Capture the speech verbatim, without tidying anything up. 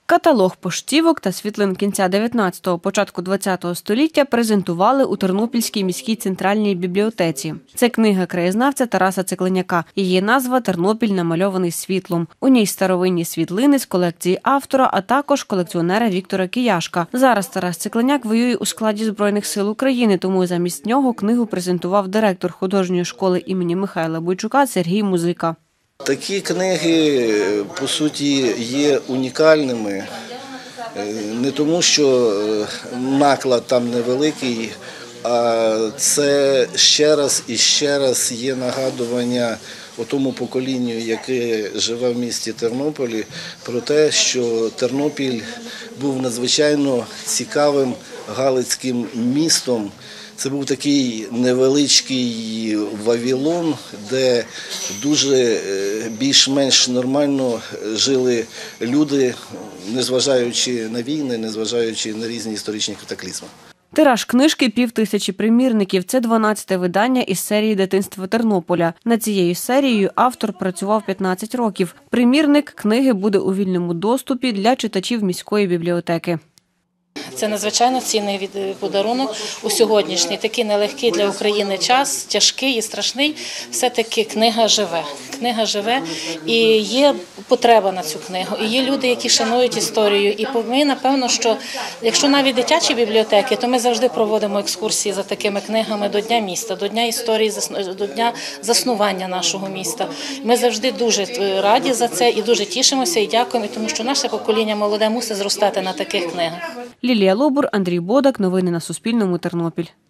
Каталог поштівок та світлин кінця дев'ятнадцятого – початку двадцятого століття презентували у Тернопільській міській центральній бібліотеці. Це книга краєзнавця Тараса Цикленяка. Її назва «Тернопіль, намальований світлом». У ній старовинні світлини з колекції автора, а також колекціонера Віктора Кияшка. Зараз Тарас Цикленяк воює у складі Збройних сил України, тому замість нього книгу презентував директор художньої школи імені Михайла Бойчука Сергій Музика. Такі книги, по суті, є унікальними, не тому, що наклад там невеликий, а це ще раз і ще раз є нагадування о тому поколінню, яке живе в місті Тернополі, про те, що Тернопіль був надзвичайно цікавим галицьким містом. Це був такий невеличкий Вавилон, де дуже більш-менш нормально жили люди, незважаючи на війни, незважаючи на різні історичні катаклізми. Тираж книжки – пів тисячі примірників. Це дванадцяте видання із серії «Дитинство Тернополя». Над цією серією автор працював п'ятнадцять років. Примірник книги буде у вільному доступі для читачів міської бібліотеки. Це надзвичайно цінний подарунок у сьогоднішній, такий нелегкий для України час, тяжкий і страшний. Все-таки книга живе. Книга живе і є потреба на цю книгу. І є люди, які шанують історію. І ми, напевно, що якщо навіть дитячі бібліотеки, то ми завжди проводимо екскурсії за такими книгами до Дня міста, до Дня історії, до Дня заснування нашого міста. Ми завжди дуже раді за це і дуже тішимося і дякуємо, тому що наше покоління молоде мусить зростати на таких книгах. Лілія Лобур, Андрій Бодак. Новини на Суспільному. Тернопіль.